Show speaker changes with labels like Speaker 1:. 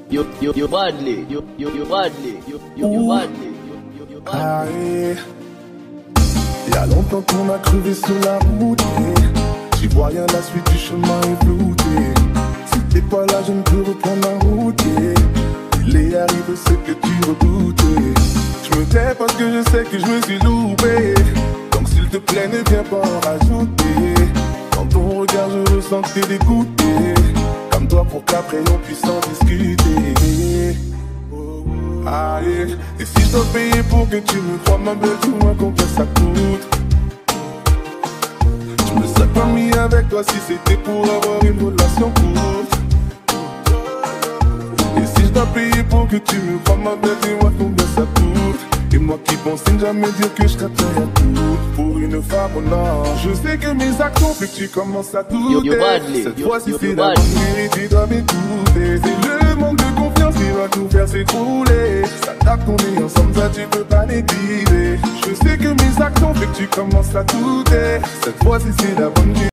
Speaker 1: You badly, you badly, you badly, you badly.
Speaker 2: Y'a longtemps qu'on a crevé sur la route. J'y vois rien, la suite du chemin est floutée. Si t'es pas là, je ne peux reprendre la route. Il est arrivé ce que tu redoutais. Je me tais parce que je sais que je me suis loupé. Donc s'il te plaît, ne viens pas en rajouter. Dans ton regard, je ressens que t'es dégoûté. Comme toi pour qu'après on puisse en discuter. Aïe. Et si je dois payer pour que tu me crois, ma belle, dis-moi combien ça coûte. Je me serais pas mis avec toi si c'était pour avoir une relation courte. Et si je dois payer pour que tu me crois, ma belle, dis-moi combien ça coûte. Et moi qui pensais ne jamais dire que je serais prêt à tout pour une femme au nord. Je sais que mes actes ont fait que tu commences à douter. Cette fois-ci c'est la bonne nuit, tu dois m'écouter. C'est le manque de confiance qui va tout faire s'écrouler. Ça tape qu'on est ensemble, ça tu peux pas négliger. Je sais que mes actes ont fait que tu commences à douter. Cette fois-ci c'est la bonne nuit.